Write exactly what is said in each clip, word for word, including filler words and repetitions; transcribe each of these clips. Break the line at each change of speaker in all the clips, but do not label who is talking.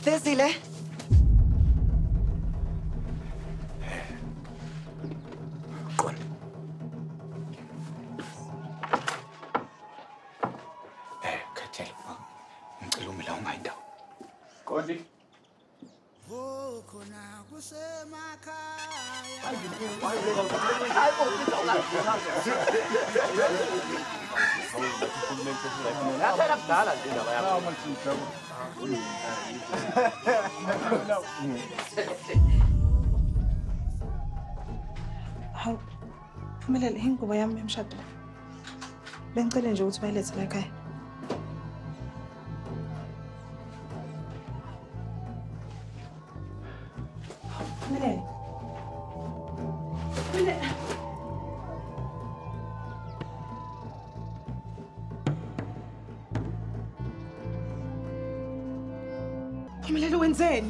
Fezile.
Qona. Eh, Khathele. Ngicela ume la ungayindawo. Qondi. Oh, khona kusemakhaya.
Hawu, Phumelele ingubo yami yomshado. Bengicela nje ukuthi bayilethe la ekhaya. Phumelele. Phumelele. Phumelele wenzeni?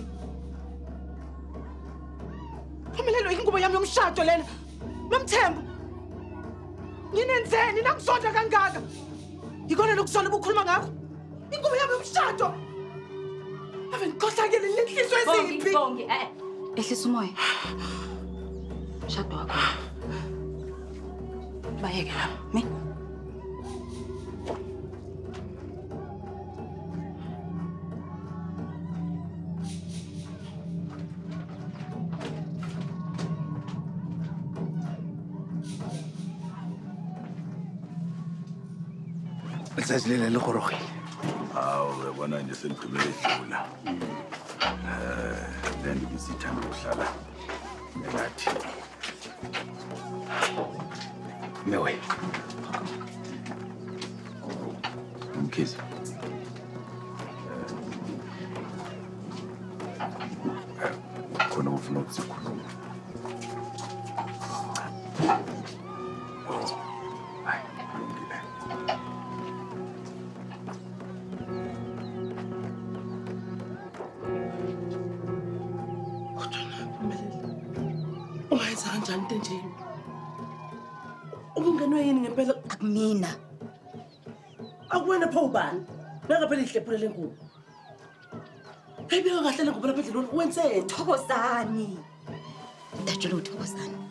Phumelele ingubo yami yomshado lena. Nomthembu. Nginenzeni nangisonda kangaka? Yikona lokusola ukukhuluma ngakho. Ingubo yami yomshado. Ave ngikhohlakele lenhliziyo eziphi?
Bongi, eh. Ehlisa umoya. Mshado wakho. Bayeke la, mi.
Letsatsi le le gorogile.
Hawu uyabona nje seligqibele idlula. Eh, le nto bisithanda ukuhlala ngathi.
Mewe.
Mkhize. Eh, khona ufuna ukusikhuluma.
Ungayenza kanjani into enje? Ubungenwe yini ngempela?
Akumina.
Akuwena pho ubani? Nangaphela ihlephule lenkulu. Ayibeka kahle lengubo lapha endlini wenzeni?
Thokozani. Dajula uthokozani.